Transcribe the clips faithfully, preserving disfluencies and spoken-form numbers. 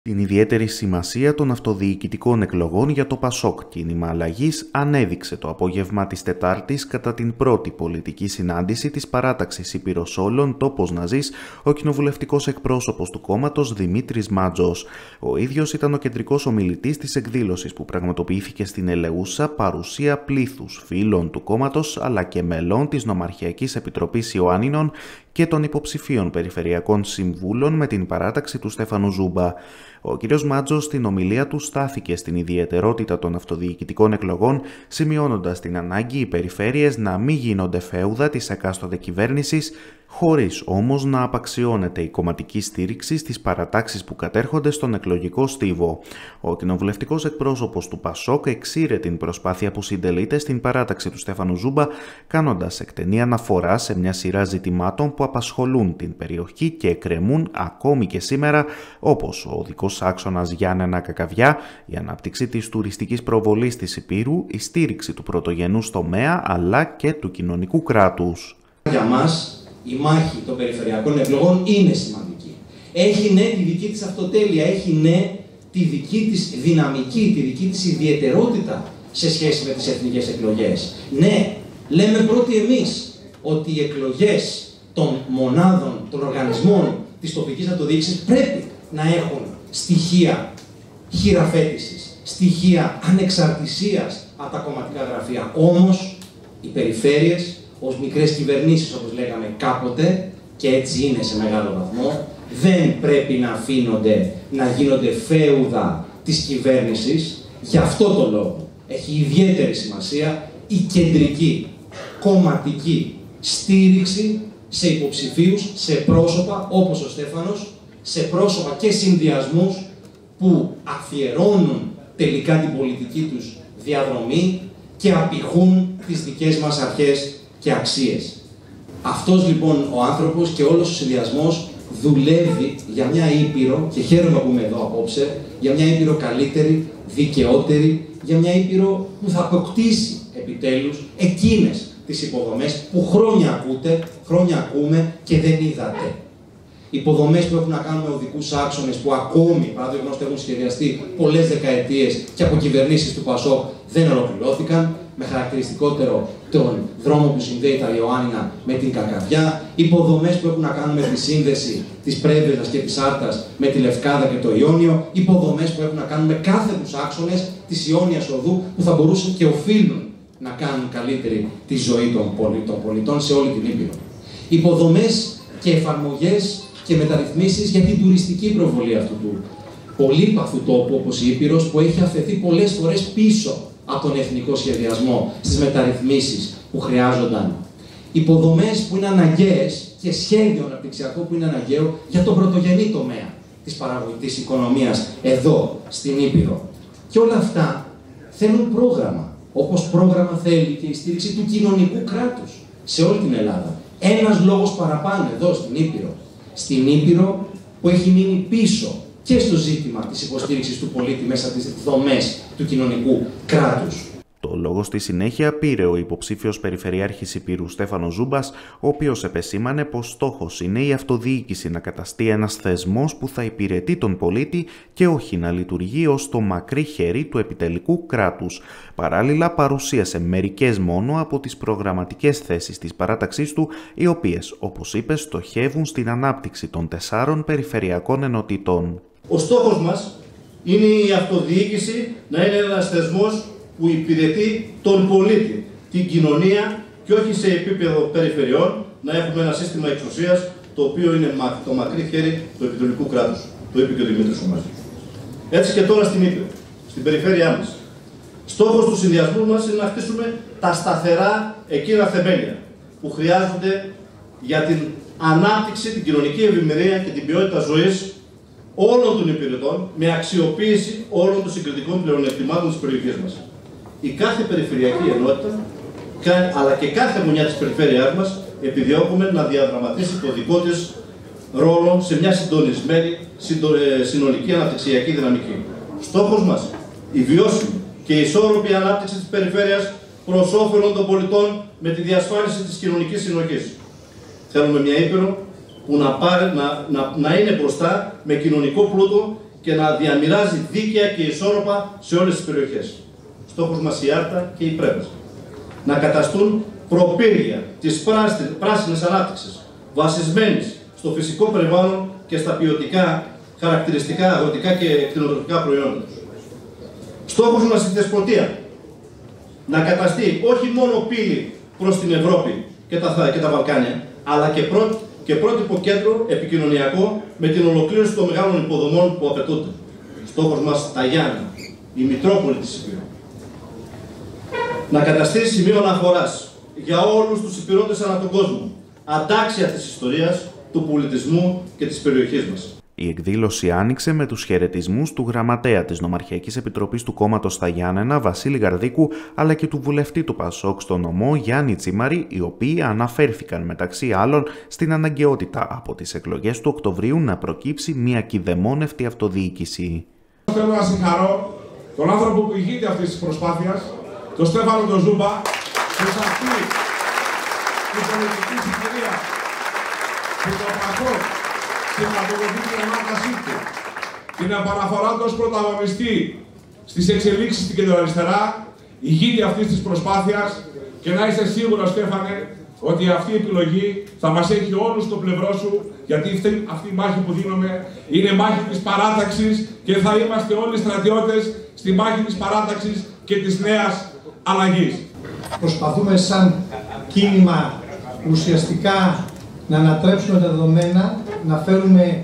Την ιδιαίτερη σημασία των αυτοδιοικητικών εκλογών για το Πασόκ κίνημα αλλαγής ανέδειξε το απόγευμα της Τετάρτης κατά την πρώτη πολιτική συνάντηση της παράταξης Ήπειρος Όλων Τόπος να ζεις ο κοινοβουλευτικός εκπρόσωπος του κόμματος Δημήτρης Μάτζος. Ο ίδιος ήταν ο κεντρικός ομιλητής της εκδήλωσης που πραγματοποιήθηκε στην Ελεούσα παρουσία πλήθους φίλων του κόμματος αλλά και μελών της Νομαρχιακής Επιτροπής Ιωάννινων και των υποψηφίων περιφερειακών συμβούλων με την παράταξη του Στέφανου Ζούμπα. Ο κ. Μάτζος στην ομιλία του στάθηκε στην ιδιαιτερότητα των αυτοδιοικητικών εκλογών, σημειώνοντας την ανάγκη οι περιφέρειες να μην γίνονται φέουδα της εκάστοτε κυβέρνησης, χωρίς όμως να απαξιώνεται η κομματική στήριξη στις παρατάξεις που κατέρχονται στον εκλογικό στίβο. Ο κοινοβουλευτικός εκπρόσωπος του Πασόκ εξήρε την προσπάθεια που συντελείται στην παράταξη του Στέφανου Ζούμπα, κάνοντας εκτενή αναφορά σε μια σειρά ζητημάτων που απασχολούν την περιοχή και εκκρεμούν ακόμη και σήμερα, όπως ο οδικός άξονας Γιάννενα Κακαβιά, η ανάπτυξη της τουριστικής προβολής της Ηπείρου, η στήριξη του πρωτογενούς τομέα αλλά και του κοινωνικού κράτους. Για μας, η μάχη των περιφερειακών εκλογών είναι σημαντική. Έχει ναι τη δική της αυτοτέλεια, έχει ναι τη δική της δυναμική, τη δική της ιδιαιτερότητα σε σχέση με τις εθνικές εκλογές. Ναι, λέμε πρώτοι εμείς ότι οι εκλογές των μονάδων, των οργανισμών της τοπικής αυτοδιοίκησης πρέπει να έχουν στοιχεία χειραφέτησης, στοιχεία ανεξαρτησίας από τα κομματικά γραφεία. Όμως, οι περιφέρειες, ως μικρές κυβερνήσεις, όπως λέγαμε κάποτε, και έτσι είναι σε μεγάλο βαθμό, δεν πρέπει να αφήνονται να γίνονται φέουδα της κυβέρνησης. Γι' αυτό το λόγο έχει ιδιαίτερη σημασία η κεντρική κομματική στήριξη σε υποψηφίους, σε πρόσωπα όπως ο Στέφανος, σε πρόσωπα και συνδυασμούς που αφιερώνουν τελικά την πολιτική τους διαδρομή και απηχούν τις δικές μας αρχές και αξίες. Αυτός λοιπόν ο άνθρωπος και όλος ο συνδυασμός δουλεύει για μια Ήπειρο, και χαίρομαι που είμαι εδώ απόψε, για μια Ήπειρο καλύτερη, δικαιότερη, για μια Ήπειρο που θα αποκτήσει επιτέλους εκείνες τις υποδομές που χρόνια ακούτε, χρόνια ακούμε και δεν είδατε. Υποδομές που έχουν να κάνουν με οδικούς άξονες που ακόμη, παρά το γεγονός ότι έχουν σχεδιαστεί πολλές δεκαετίες και από κυβερνήσεις του Πασόκ δεν ολοκληρώθηκαν, με χαρακτηριστικότερο τον δρόμο που συνδέει τα Ιωάννινα με την Κακαβιά, υποδομές που έχουν να κάνουν με τη σύνδεση της Πρέβεζας και της Άρτας με τη Λευκάδα και το Ιόνιο, υποδομές που έχουν να κάνουν με κάθε τους άξονες της Ιόνιας Οδού που θα μπορούσαν και οφείλουν να κάνουν καλύτερη τη ζωή των πολιτών, πολιτών σε όλη την Ήπειρο. Υποδομές και εφαρμογές και μεταρρυθμίσεις για την τουριστική προβολή αυτού του πολύπαθου τόπου όπως η Ήπειρος, που έχει αφαιθεί πολλές φορές πίσω από τον εθνικό σχεδιασμό στις μεταρρυθμίσεις που χρειάζονταν. Υποδομές που είναι αναγκαίες και σχέδιο αναπτυξιακό που είναι αναγκαίο για τον πρωτογενή τομέα της παραγωγικής οικονομίας εδώ στην Ήπειρο. Και όλα αυτά θέλουν πρόγραμμα, όπως πρόγραμμα θέλει και η στήριξη του κοινωνικού κράτους σε όλη την Ελλάδα. Ένας λόγος παραπάνω εδώ στην Ήπειρο. Στην Ήπειρο που έχει μείνει πίσω και στο ζήτημα της υποστήριξης του πολίτη μέσα από τις δομές του κοινωνικού κράτους. Το λόγο στη συνέχεια πήρε ο υποψήφιος Περιφερειάρχης Ηπείρου Στέφανος Ζούμπας, ο οποίος επεσήμανε πως στόχος είναι η αυτοδιοίκηση να καταστεί ένας θεσμός που θα υπηρετεί τον πολίτη και όχι να λειτουργεί ως το μακρύ χέρι του επιτελικού κράτους. Παράλληλα, παρουσίασε μερικές μόνο από τις προγραμματικές θέσεις της παράταξής του, οι οποίες, όπως είπε, στοχεύουν στην ανάπτυξη των τεσσάρων περιφερειακών ενωτήτων. Ο στόχος μας είναι η αυτοδιοίκηση να είναι ένας θεσμός που υπηρετεί τον πολίτη, την κοινωνία και όχι σε επίπεδο περιφερειών να έχουμε ένα σύστημα εξουσίας το οποίο είναι το μακρύ χέρι του επιτελικού κράτους. Το είπε και ο Δημήτρης ο Μάτζος. Έτσι και τώρα στην Ήπειρο, στην περιφέρειά μας. Στόχος του συνδυασμού μας είναι να χτίσουμε τα σταθερά εκείνα θεμέλια που χρειάζονται για την ανάπτυξη, την κοινωνική ευημερία και την ποιότητα ζωής όλων των υπηρετών με αξιοποίηση όλων των συγκριτικών πλεονεκτημάτων της περιοχής μας. Η κάθε περιφερειακή ενότητα, αλλά και κάθε μονιά της περιφέρειάς μας, επιδιώκουμε να διαδραματίσει το δικό της ρόλο σε μια συντονισμένη, συνολική αναπτυξιακή δυναμική. Στόχος μας, η βιώσιμη και ισόρροπη ανάπτυξη της περιφέρειας προς όφελον των πολιτών με τη διασφάλιση της κοινωνικής συνοχής. Θέλουμε μια Ήπειρο που να, πάρει, να, να, να είναι μπροστά με κοινωνικό πλούτο και να διαμοιράζει δίκαια και ισόρροπα σε όλες τις περιοχές. Στόχος μας η Άρτα και η Πρέβεζα. Να καταστούν προπύργια της πράσινης ανάπτυξης, βασισμένης στο φυσικό περιβάλλον και στα ποιοτικά χαρακτηριστικά αγροτικά και κτηνοτροφικά προϊόντα τους. Στόχος μας η Θεσπρωτεία. Να καταστεί όχι μόνο πύλη προς την Ευρώπη και τα, και τα Βαλκάνια, αλλά και, πρό, και πρότυπο κέντρο επικοινωνιακό με την ολοκλήρωση των μεγάλων υποδομών που απαιτούνται. Στόχος μας τα Γιάννα, η Μητρόπολη της Υπήρου. Να καταστεί σημείο αναφοράς για όλους τους υπηρώτες ανά τον κόσμο, αντάξια της ιστορίας, του πολιτισμού και της περιοχής μας. Η εκδήλωση άνοιξε με τους χαιρετισμούς του γραμματέα της Νομαρχιακής Επιτροπής του κόμματος στα Γιάννενα, Βασίλη Γαρδίκου, αλλά και του βουλευτή του Πασόκ στο νομό, Γιάννη Τσίμαρη, οι οποίοι αναφέρθηκαν μεταξύ άλλων στην αναγκαιότητα από τις εκλογές του Οκτωβρίου να προκύψει μια κηδεμόνευτη αυτοδιοίκηση. Θέλω να συγχαρώ τον άνθρωπο που ηγείται αυτής της προσπάθειας, τον Στέφανο τον Ζούμπα, και σε αυτή την πολιτική συγκυρία που το Πασόκ σηματοδοτεί την ανάτασή του, την επαναφορά του ως πρωταγωνιστή στις εξελίξεις στην κεντροαριστερά, ηγείται αυτής της προσπάθειας, και να είσαι σίγουρος, Στέφανε, ότι αυτή η επιλογή θα μας έχει όλους στο πλευρό σου, γιατί αυτή η μάχη που δίνουμε είναι μάχη της παράταξης και θα είμαστε όλοι στρατιώτες στη μάχη της παράταξης και της νέας αλλαγής. Προσπαθούμε σαν κίνημα ουσιαστικά να ανατρέψουμε τα δεδομένα, να φέρουμε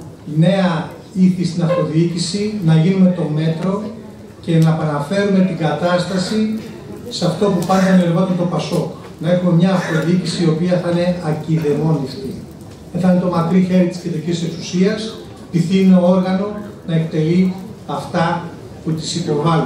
νέα ήθη στην αυτοδιοίκηση, να γίνουμε το μέτρο και να επαναφέρουμε την κατάσταση σε αυτό που πάντα ενεργόταν το Πασόκ. Να έχουμε μια αυτοδιοίκηση η οποία θα είναι ακηδεμόνιστη. Δεν θα είναι το μακρύ χέρι της κεντρικής εξουσίας, πυθύνο όργανο να εκτελεί αυτά που της υποβάλλουν.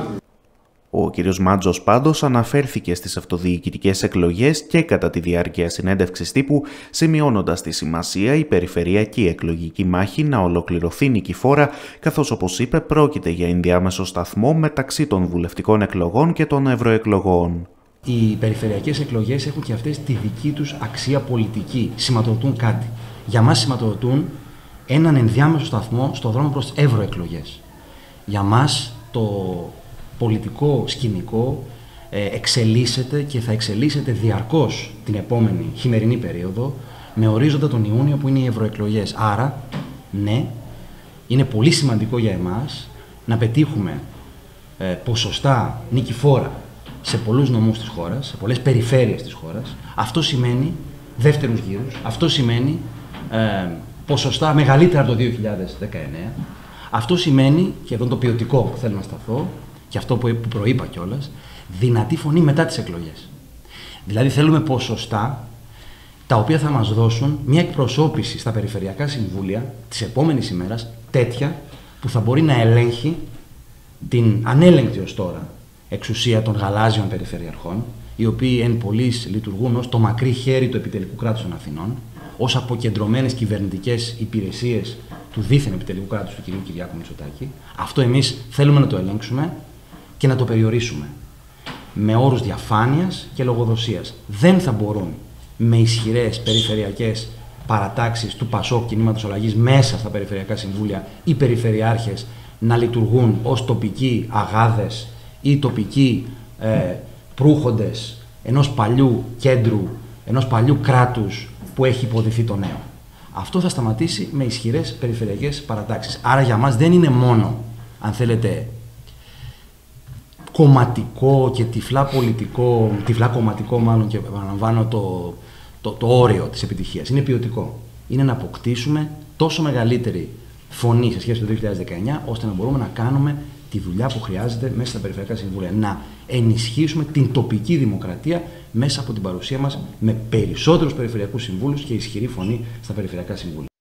Ο κ. Μάτζος πάντως αναφέρθηκε στις αυτοδιοικητικές εκλογές και κατά τη διάρκεια συνέντευξης τύπου, σημειώνοντας τη σημασία η περιφερειακή εκλογική μάχη να ολοκληρωθεί νικηφόρα, καθώς όπως είπε πρόκειται για ενδιάμεσο σταθμό μεταξύ των βουλευτικών εκλογών και των ευρωεκλογών. Οι περιφερειακές εκλογές έχουν και αυτές τη δική τους αξία πολιτική, σηματοδοτούν κάτι. Για μας σηματοδοτούν έναν ενδιάμεσο σταθμό στο δρόμο προς τις ευρωεκλογές. Για μας το πολιτικό σκηνικό εξελίσσεται και θα εξελίσσεται διαρκώς την επόμενη χειμερινή περίοδο με ορίζοντα τον Ιούνιο που είναι οι ευρωεκλογές. Άρα, ναι, είναι πολύ σημαντικό για εμάς να πετύχουμε ε, ποσοστά νικηφόρα σε πολλούς νομούς της χώρας, σε πολλές περιφέρειες της χώρας. Αυτό σημαίνει δεύτερους γύρους, αυτό σημαίνει ε, ποσοστά μεγαλύτερα από το δύο χιλιάδες δεκαεννέα. Αυτό σημαίνει, και εδώ το ποιοτικό που θέλω να σταθώ, και αυτό που προείπα κιόλας, δυνατή φωνή μετά τις εκλογές. Δηλαδή θέλουμε ποσοστά τα οποία θα μας δώσουν μια εκπροσώπηση στα περιφερειακά συμβούλια της επόμενης ημέρας τέτοια που θα μπορεί να ελέγχει την ανέλεγκτη ως τώρα εξουσία των γαλάζιων περιφερειαρχών, οι οποίοι εν πολλοίς λειτουργούν ως το μακρύ χέρι του επιτελικού κράτους των Αθηνών, ως αποκεντρωμένες κυβερνητικές υπηρεσίες του δίθεν επιτελικού κράτους του κ. Κυριάκου Μητσοτάκη. Αυτό εμείς θέλουμε να το ελέγξουμε και να το περιορίσουμε με όρους διαφάνειας και λογοδοσίας. Δεν θα μπορούν με ισχυρές περιφερειακές παρατάξεις του Πασόκ κινήματος αλλαγής μέσα στα περιφερειακά συμβούλια οι περιφερειάρχες να λειτουργούν ως τοπικοί αγάδες ή τοπικοί ε, προύχοντες ενός παλιού κέντρου, ενός παλιού κράτους που έχει υποδηθεί το νέο. Αυτό θα σταματήσει με ισχυρές περιφερειακές παρατάξεις. Άρα για μας δεν είναι μόνο, αν θέλετε, κομματικό και τυφλά πολιτικό, τυφλά κομματικό μάλλον, και επαναλαμβάνω το, το, το όριο της επιτυχίας. Είναι ποιοτικό. Είναι να αποκτήσουμε τόσο μεγαλύτερη φωνή σε σχέση με το δύο χιλιάδες δεκαεννέα, ώστε να μπορούμε να κάνουμε τη δουλειά που χρειάζεται μέσα στα περιφερειακά συμβούλια. Να ενισχύσουμε την τοπική δημοκρατία μέσα από την παρουσία μας με περισσότερους περιφερειακούς συμβούλους και ισχυρή φωνή στα περιφερειακά συμβούλια.